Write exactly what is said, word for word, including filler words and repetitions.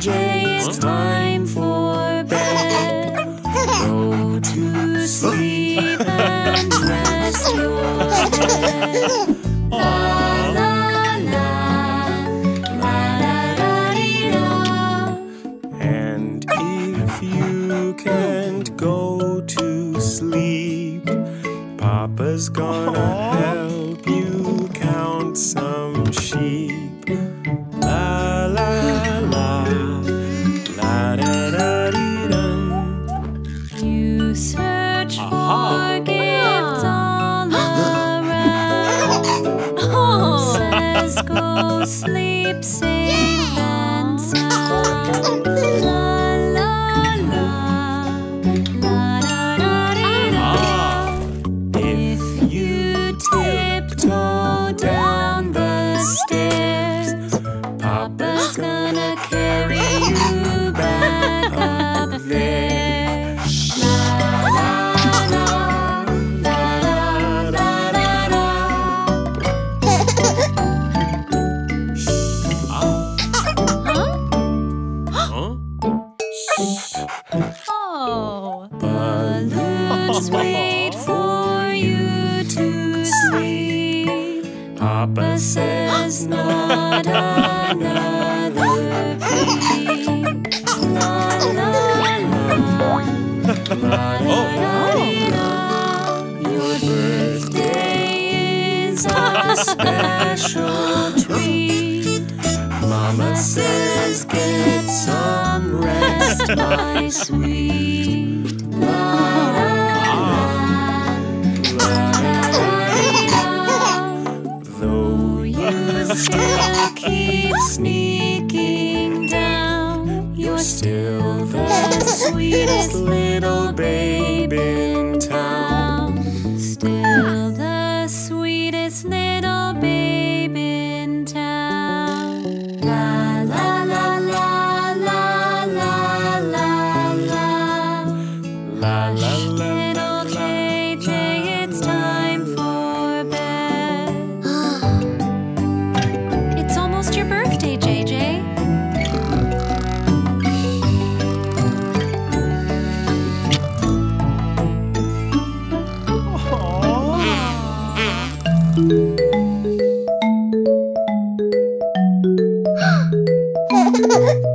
J, it's time for bed. Go to sleep and rest your head. La la la, la da da dee da. And if you can't go to sleep, Papa's gonna help you count some sheep. La la la, la da da dee dum. You search for gifts all around. Oh. Says go sleep safe and sound. La la la, la da da dee da. If you tiptoe down the stairs, Papa's gonna carry you back up there. La la la, la la la la. Huh? Oh. Balloons wait for you to sleep. Papa says not another peep. La la la, la la la. Your birthday is a special treat. Mama says get some rest, my sweet. La la la, la la la. Though you still keep sneaking down, you're still the sweetest little babe in town. Still the sweetest little babe in town. La la la la la la la la. La la la. Little J J, it's time for bed. It's almost your birthday, J J. Aww.